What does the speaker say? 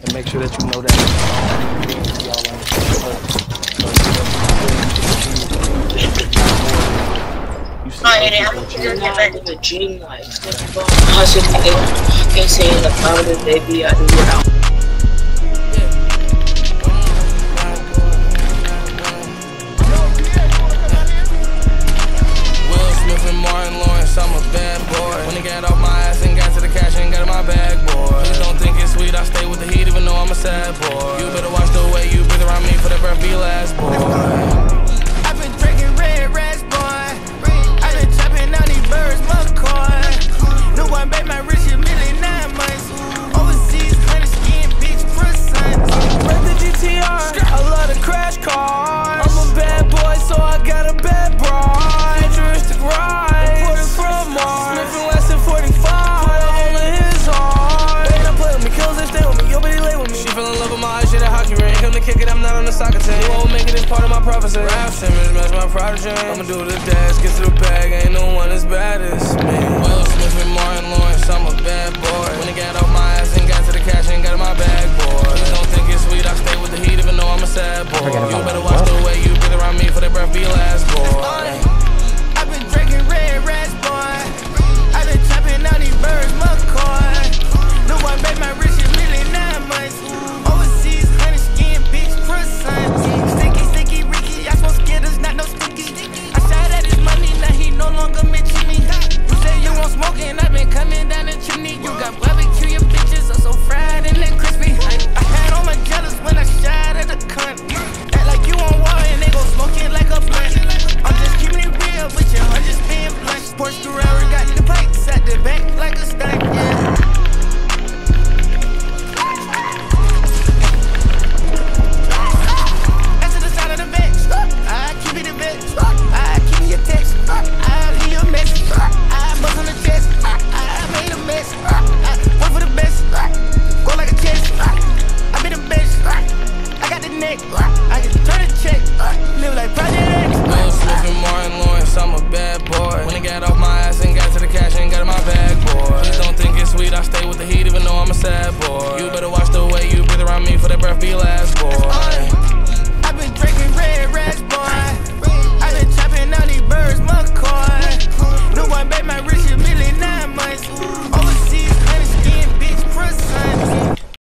and make sure that you know that y'all in the gym, like, I can't say in the powder, baby, I do it out. Will Smith and Martin Lawrence, I'm a bad boy. When they got off my ass and got to the cash and got in my bag, boy. Please don't think it's sweet, I stay with the heat even though I'm a sad boy. You better watch the way you breathe around me for the breath be last, boy. I've been drinking red rags, boy. I've been chopping on these birds, McCoy. New one, babe, my rich a million 9 months. Overseas, honey skin, bitch, croissants. Break the GTR, I love the crash car. I'm a bad boy, so I got a bad broad. Futuristic ride, imported from Mars. Smith and Wesson 45, put a hole in his heart. They don't play with me, kills they stay with me, yo, bitty lay with me. She fell in love with my eyes, shit a hockey ring. Come to kick it, I'm not on the soccer team. You won't make it, it's part of my prophecy. Rap Simmons, match my prodigy. I'ma do the dash, get to the bag, ain't no one as bad as me. Will Smith and Martin Lawrence, I'm a bad boy. When they got off my ass and got to the cash and got in my bag, boy. Please don't think it's sweet, I stay with the heat even though I'm a sad boy.